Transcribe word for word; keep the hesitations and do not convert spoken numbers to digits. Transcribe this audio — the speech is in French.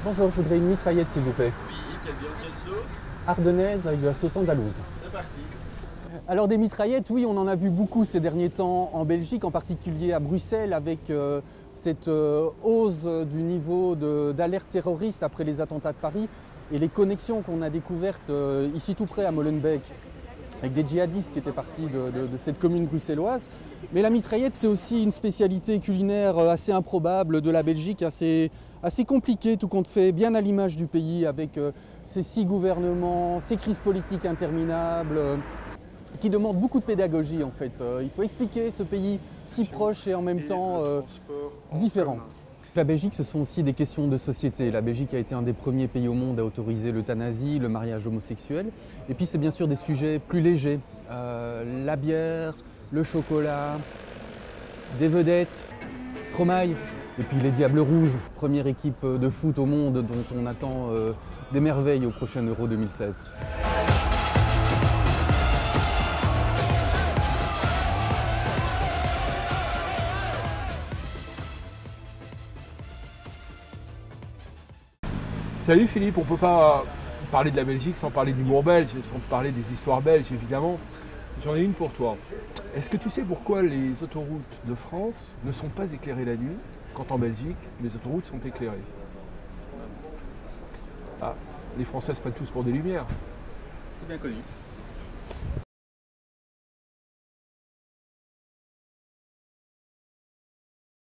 Bonjour, je voudrais une mitraillette s'il vous plaît. Oui, quelle viande, quelle sauce? Ardennaise avec de la sauce andalouse. C'est parti. Alors des mitraillettes, oui, on en a vu beaucoup ces derniers temps en Belgique, en particulier à Bruxelles, avec euh, cette euh, hausse du niveau d'alerte terroriste après les attentats de Paris et les connexions qu'on a découvertes euh, ici tout près à Molenbeek, avec des djihadistes qui étaient partis de, de, de cette commune bruxelloise. Mais la mitraillette, c'est aussi une spécialité culinaire assez improbable de la Belgique, assez, assez compliquée, tout compte fait, bien à l'image du pays, avec euh, ses six gouvernements, ses crises politiques interminables, euh, qui demandent beaucoup de pédagogie en fait. Euh, il faut expliquer ce pays si proche et en même temps euh, différent. La Belgique, ce sont aussi des questions de société. La Belgique a été un des premiers pays au monde à autoriser l'euthanasie, le mariage homosexuel. Et puis c'est bien sûr des sujets plus légers. Euh, la bière, le chocolat, des vedettes, Stromae, et puis les Diables Rouges, première équipe de foot au monde dont on attend euh, des merveilles au prochain Euro deux mille seize. Salut Philippe, on ne peut pas parler de la Belgique sans parler d'humour belge, sans parler des histoires belges évidemment. J'en ai une pour toi. Est-ce que tu sais pourquoi les autoroutes de France ne sont pas éclairées la nuit, quand en Belgique, les autoroutes sont éclairées? Ah, les Français se prennent tous pour des lumières. C'est bien connu.